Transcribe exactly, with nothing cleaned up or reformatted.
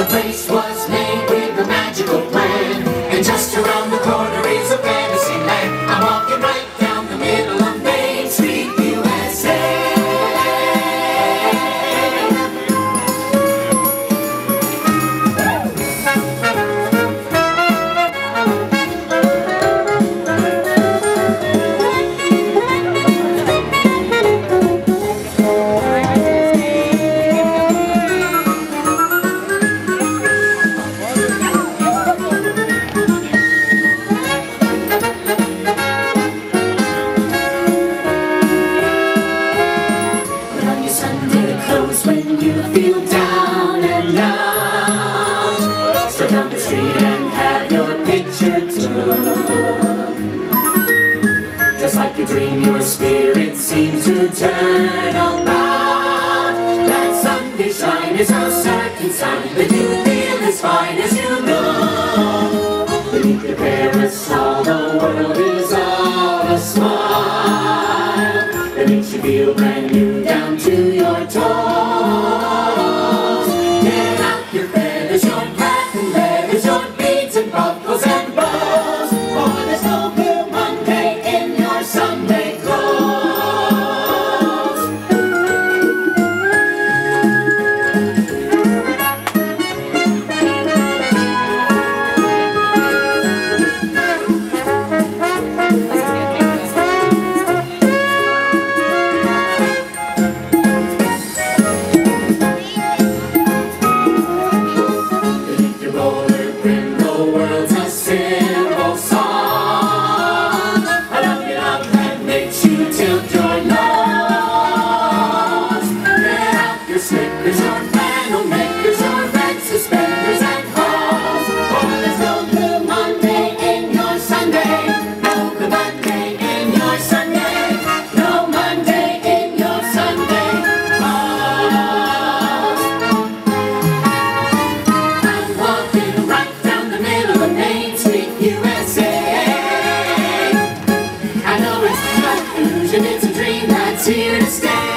place was made with a magical plan, and just around the corner is a fantasy land. I'm walking right down the middle of Main Street, U S A. When you feel down and out, step down the street and have your picture took. Just like a dream, your spirit seems to turn about. That Sunday shine is a certain sign that you feel as fine as you know. Beneath your parasol, the world is all a smile that makes you feel brand new down to your toes. It's a dream that's here to stay.